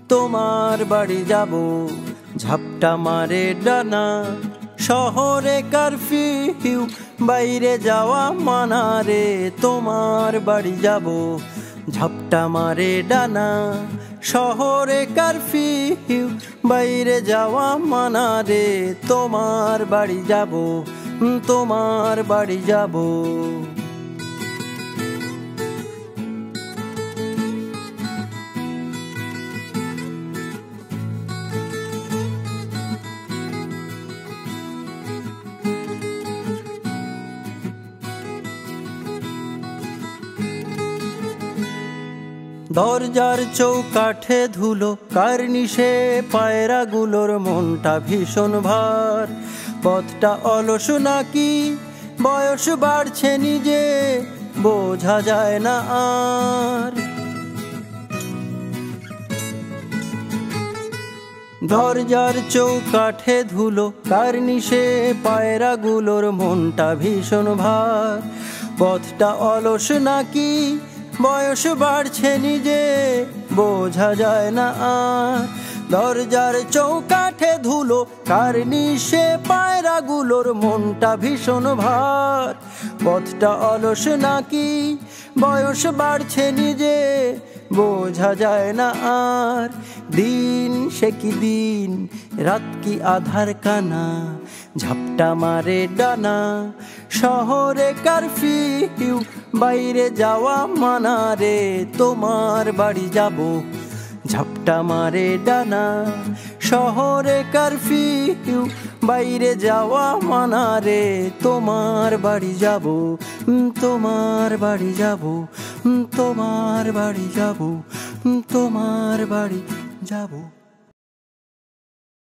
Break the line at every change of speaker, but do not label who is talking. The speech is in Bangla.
তোমার বাড়ি যাব, ঝাপটা মারে ডানা। শহরে কারফিউ, বাইরে যাওয়া মানা রে। তোমার বাড়ি যাব, ঝাপটা মারে ডানা। শহরে কারফিউ, বাইরে যাওয়া মানা রে। তোমার বাড়ি যাব, তোমার বাড়ি যাব। দরজার চৌকাঠে ধুলো, কার্নিশে পায়রাগুলোর মনটা ভীষণ ভার। পথটা অলস নাকি বয়স বাড়ছে নিজে, বোঝা যায় না আর। দরজার চৌকাঠে ধুলো, কার্নিশে পায়রাগুলোর মনটা ভীষণ ভার। পথটা অলস নাকি বয়স বাড়ছে নিজে, বোঝা যায় না আর। দরজার চৌকাঠে ধুলো, কার্নিশে পায়রাগুলোর মনটা ভীষণ ভার। পথটা অলস নাকি বয়স বাড়ছে নিজে, বোঝা যায় না আর। দিন সে কি দিন, রাত কি আধার কানা, ঝাপটা মারে ডানা। শহরে কারফিউ, বাইরে যাওয়া মানা রে। তোমার বাড়ি যাব, ঝাপটা মারে ডানা। শহরে কারফিউ, বাইরে যাওয়া মানা রে। তোমার বাড়ি যাব, তোমার বাড়ি যাব, তোমার বাড়ি যাব, তোমার বাড়ি যাব।